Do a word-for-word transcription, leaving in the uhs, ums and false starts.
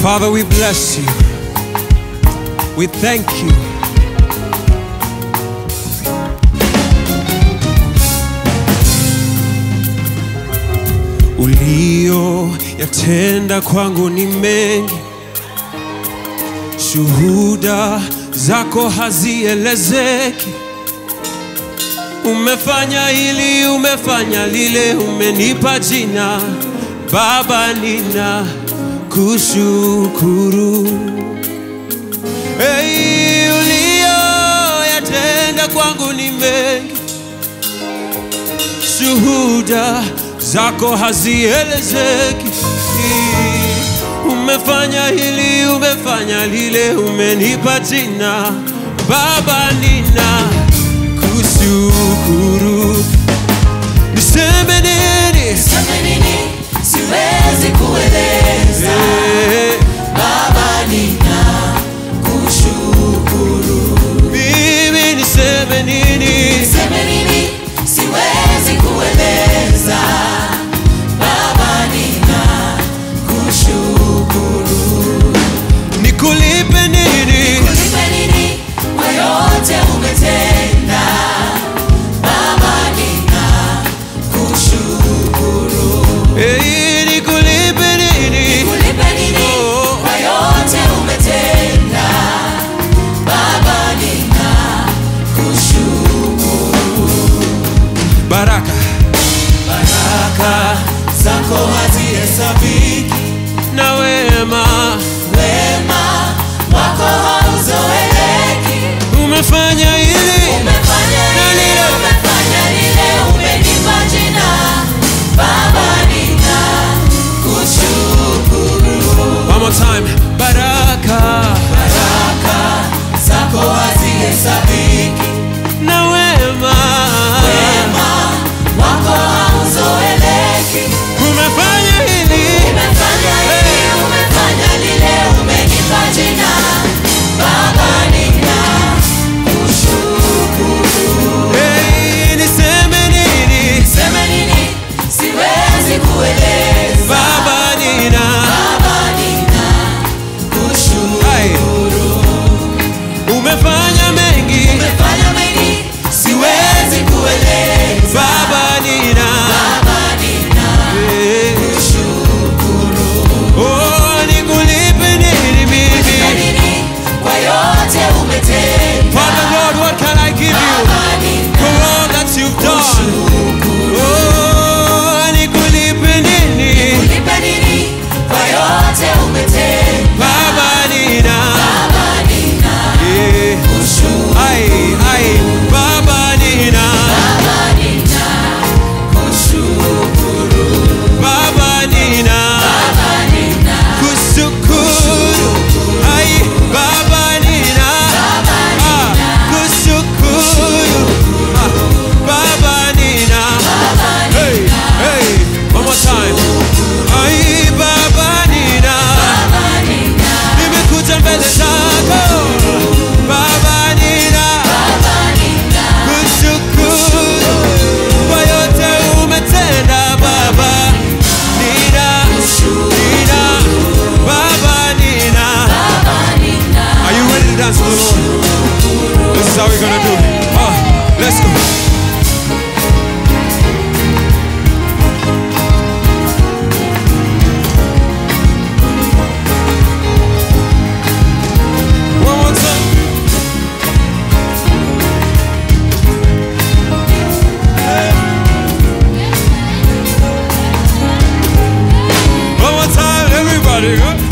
Father, we bless you. We thank you. Ulio yatenda kwangu ni mengi, shuhuda zako hazielezeki. Umefanya hili, umefanya lile, umenipa jina Baba, nina kushukuru. Hey, ulio yatenda kwangu ni mengi, shuhuda zako hazielezeki. Umefanya hili, umefanya lile, umenipa jina Baba, nina kushukuru. Niseme nini? Niseme nini? Siwezi kueleza. Hey. Baba, nina kushukuru. Mimi niseme nini? Niseme nini? Siwezi kueleza. Baba, nina kushukuru. Nikulipe nini? Nikulipe nini kwa yote umetenda? Baba, nina kushukuru. Hey, nikulipe nini? Nikulipe nini Oh. kwa yote umetenda? Baba, nina kushukuru. Baraka, Baraka zako hazihesabiki, na wema wema wako hauzoeleki. umefanya hili, Umefanya lile, umefanya lile, umenipa jina Baba, nina kushukuru. one more time. Baraka, Baraka zako hazihesabiki, na wema wema wako hauzoeleki. umefanya hili. Umefanya hili, umefanya lile, umenipa jina Baba, nina kushukuru. Hey, niseme nini? Niseme nini? Siwezi kueleza. Baba, nina Baba, nina kushukuru. umefanya mengi. Umefanya mengi, siwezi kueleza. Baba, nina Baba, nina hey. kushukuru. Oh, nikulipe nini mimi? Nikulipe nini kwa yote umetenda? Father Lord, what can I give you Baba, nina for all that you've done? kushukuru. Oh, nikulipe nini? Nikulipe nini kwa yote umetenda? Baba, nina Baba, nina yeah. kushukuru. Ai, ai, Baba, nina Baba, nina kushukuru. Baba, nina Baba, nina kushukuru. Ai, Baba, nina Baba, ah, kushukuru. Ah, Baba, nina Baba, hey, hey, one more time. Ai, Baba, nina Baba, nina nimekuja mbele zako Baba, nina Baba, nina kushukuru kwa yote umetenda Baba, nina nina Baba, nina. Baba, nina Are you ready to dance to the Lord? This is how we're gonna do it. Ah, let's go. One more time. One more time, everybody. Huh?